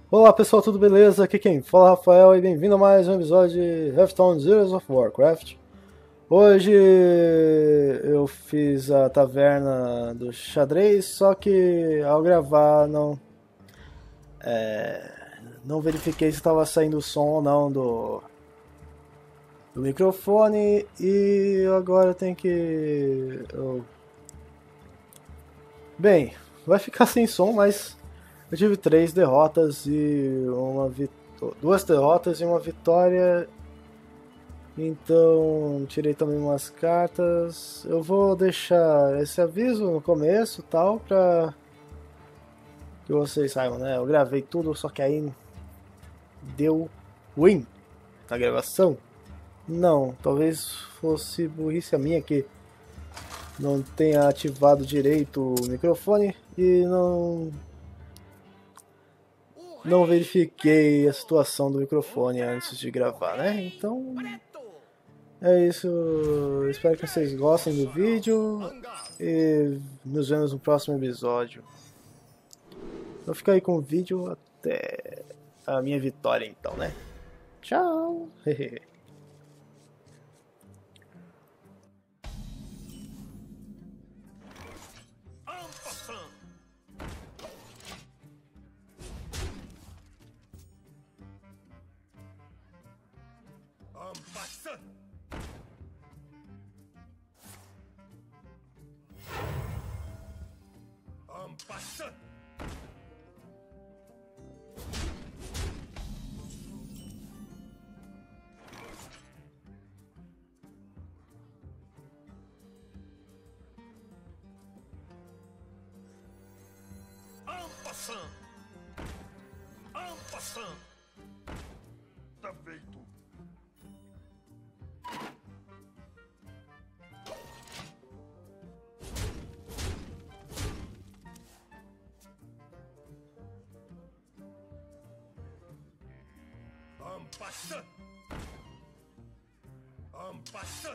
Olá pessoal, tudo beleza? Aqui quem fala é Rafael e bem-vindo a mais um episódio de Hearthstone Heroes of Warcraft. Hoje eu fiz a taverna do xadrez, só que ao gravar não verifiquei se estava saindo o som ou não do microfone e agora eu tenho que... Bem, vai ficar sem som, mas eu tive três derrotas e duas derrotas e uma vitória. Então, tirei também umas cartas. Eu vou deixar esse aviso no começo, tal, pra que vocês saibam, né? Eu gravei tudo, só que aí deu ruim na gravação. Não, talvez fosse burrice a minha que não tenha ativado direito o microfone e não verifiquei a situação do microfone antes de gravar, né? Então, é isso, espero que vocês gostem do vídeo e nos vemos no próximo episódio. Vou ficar aí com o vídeo até a minha vitória então, né? Tchau! Tá feito. Ampassa. Ampassa.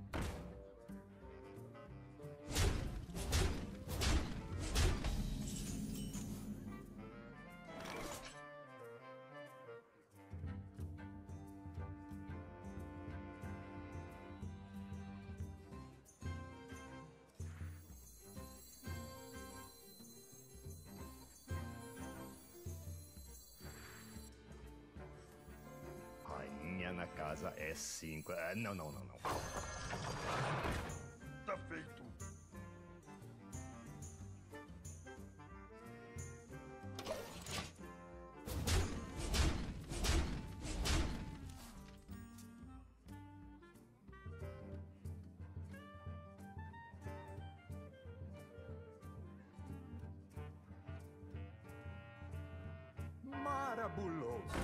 Rainha na casa é 5. Não. Tá feito. Marabuloso.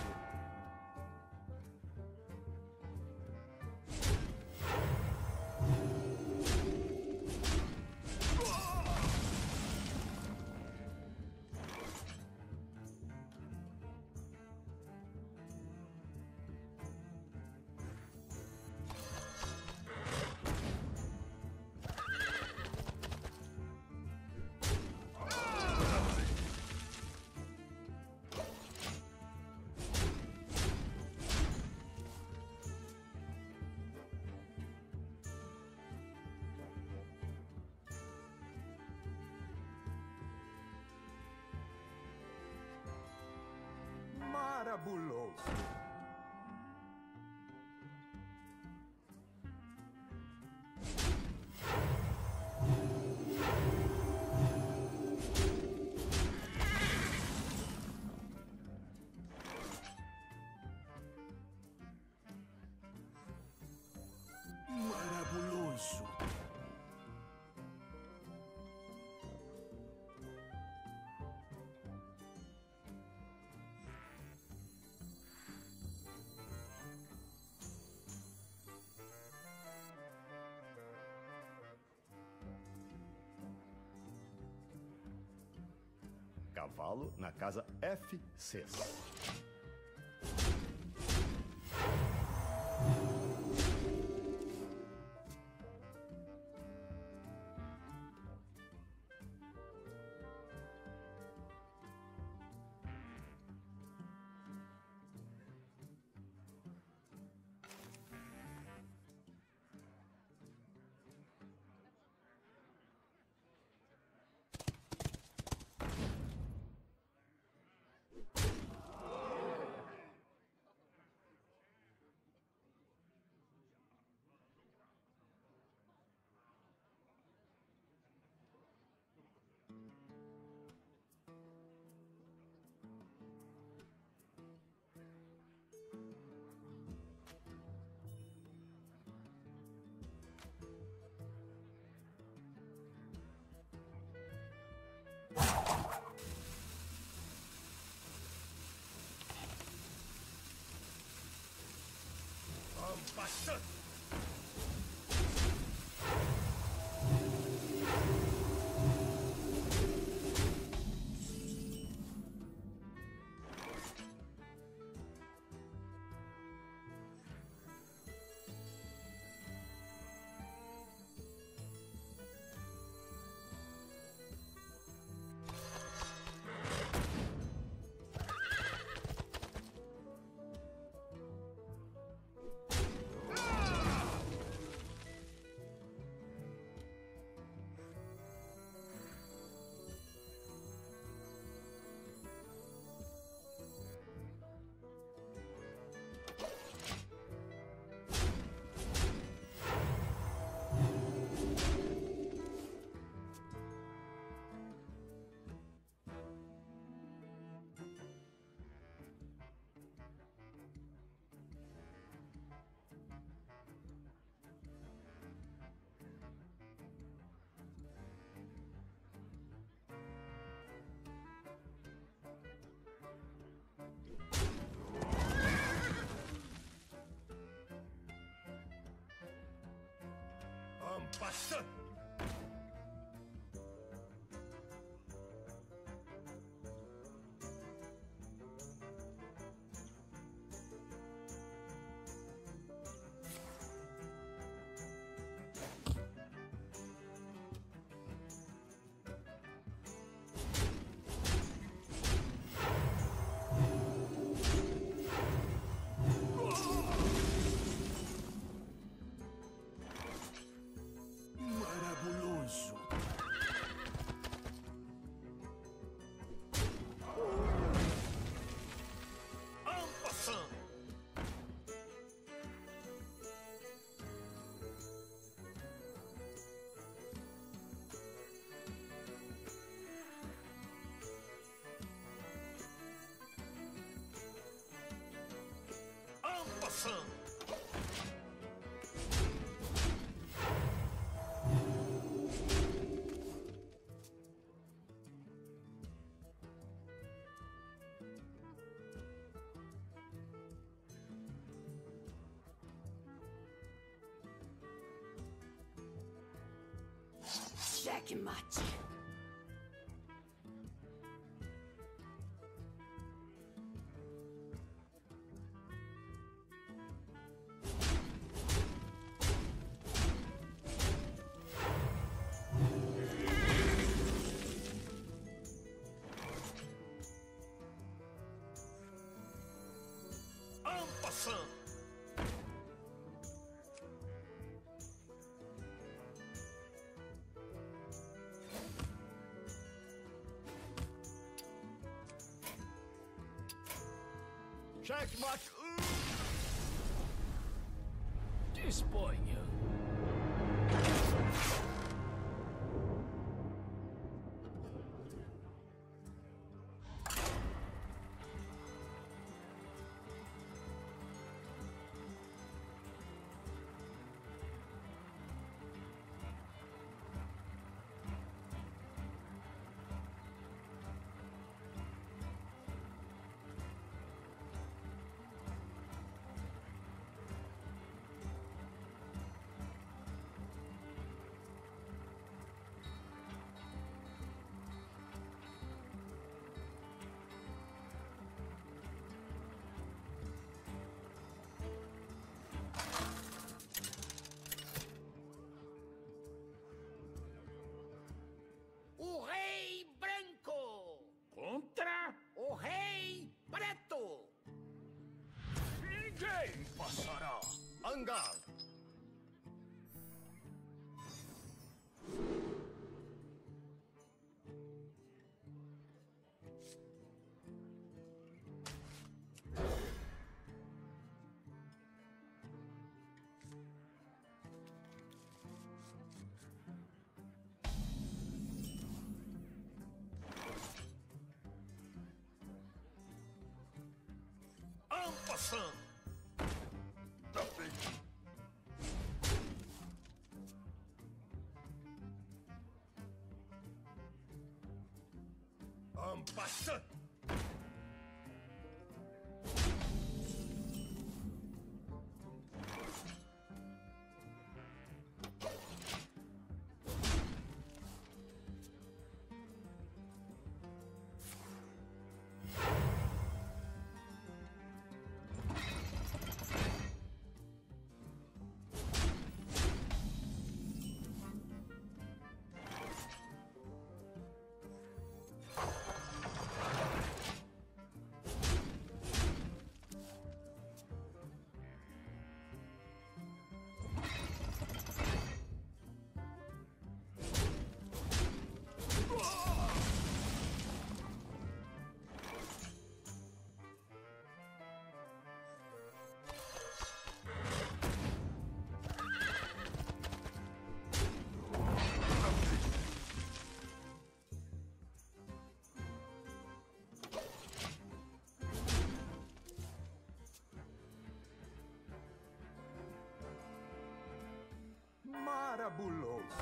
Marabuloso. Marabuloso. Cavalo na casa F6. passant. Passant. Maravilhoso. Checkmate. En passant. Checkmate. Disponha. O Rei Branco Contra? o Rei Preto. Ninguém passará. Angar. En passant. Tapete. En passant. Marabuloso.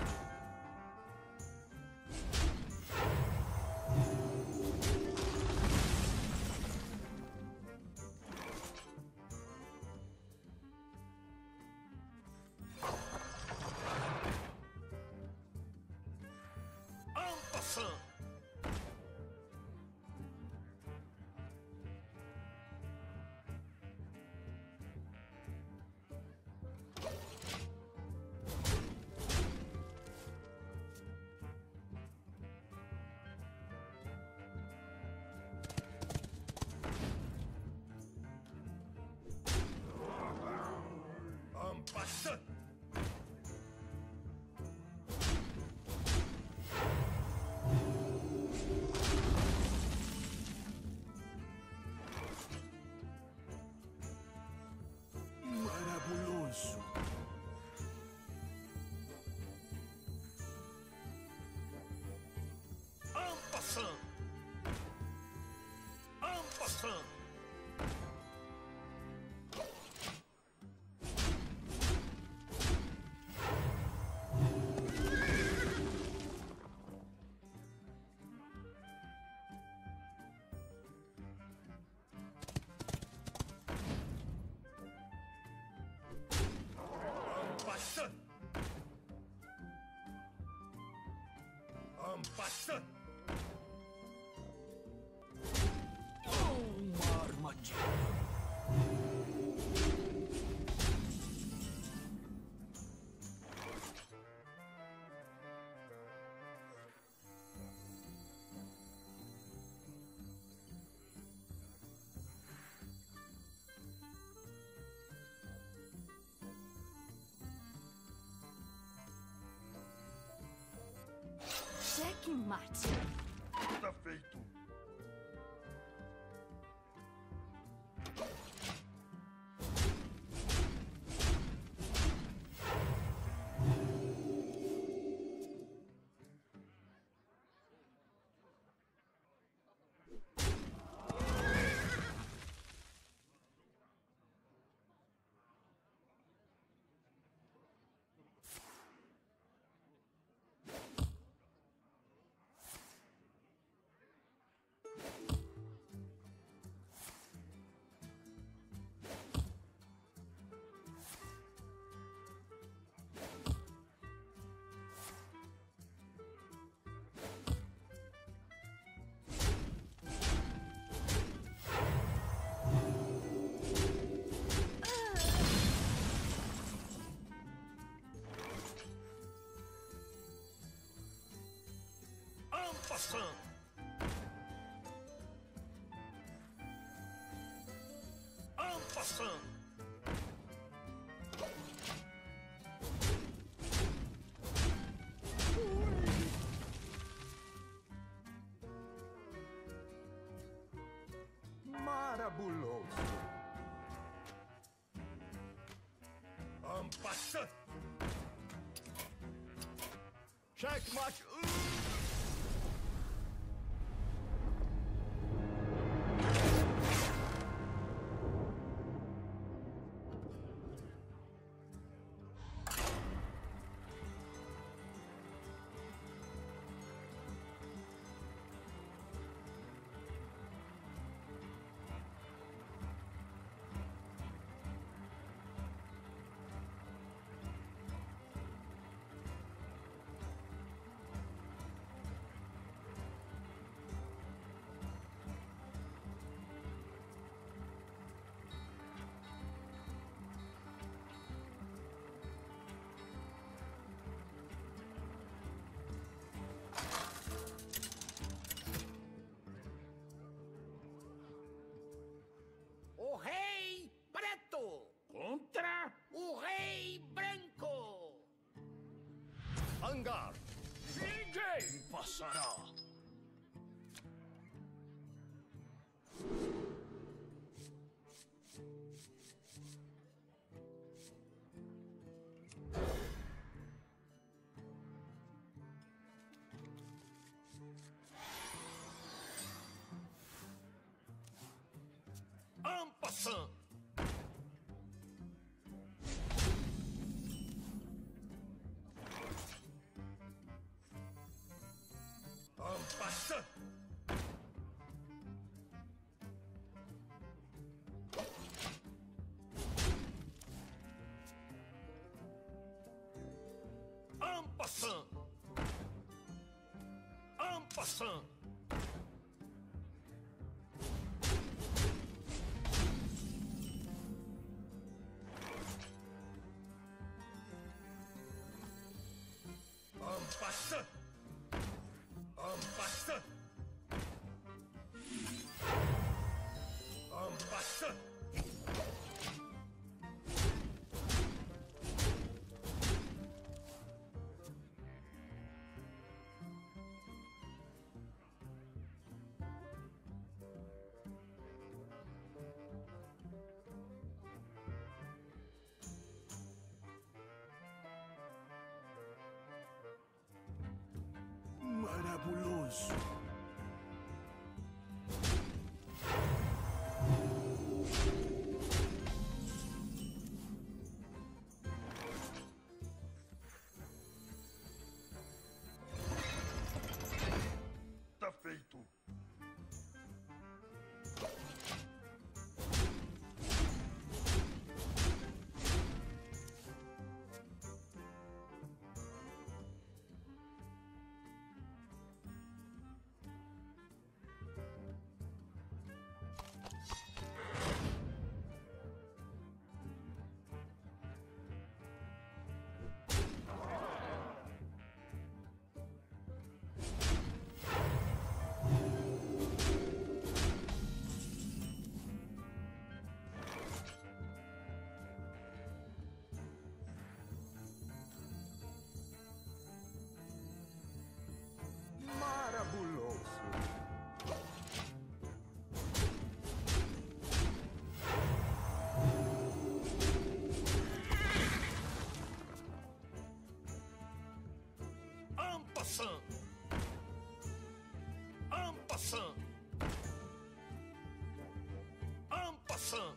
Passant. Marabuloso. En passant. En passant. En passant. Uma armadilha. Checkmate. Tá feito. Passant. En passant. Marabuloso. En passant. Checkmate! O Rei Preto Contra o Rei Branco. Hangar! ninguém passará. En passant. En passant. En passant. En passant. En passant. En passant. Marabuloso. Tá feito. Marabuloso. En passant. En passant. En passant.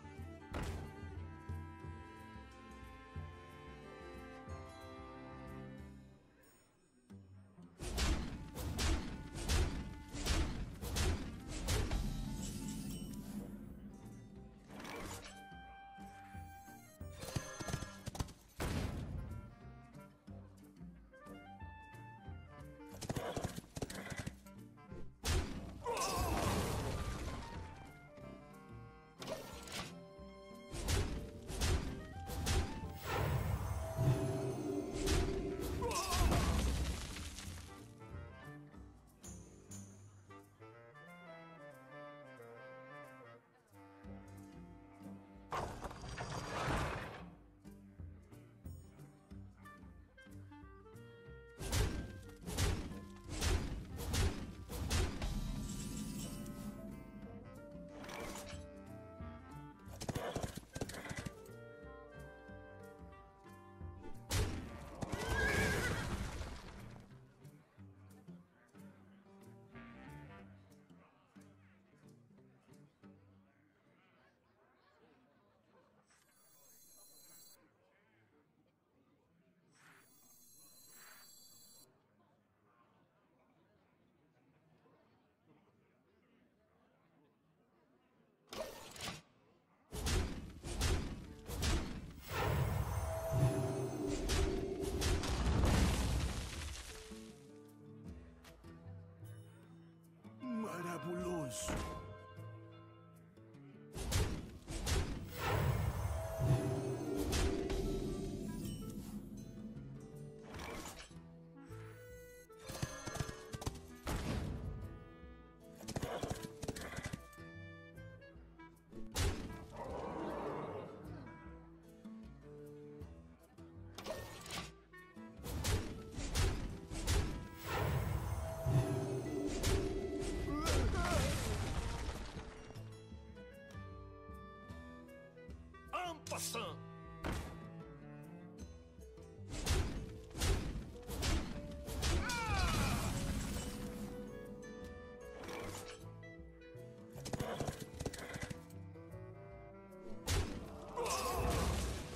Marabuloso. En passant.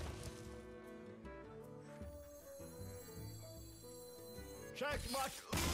Checkmate!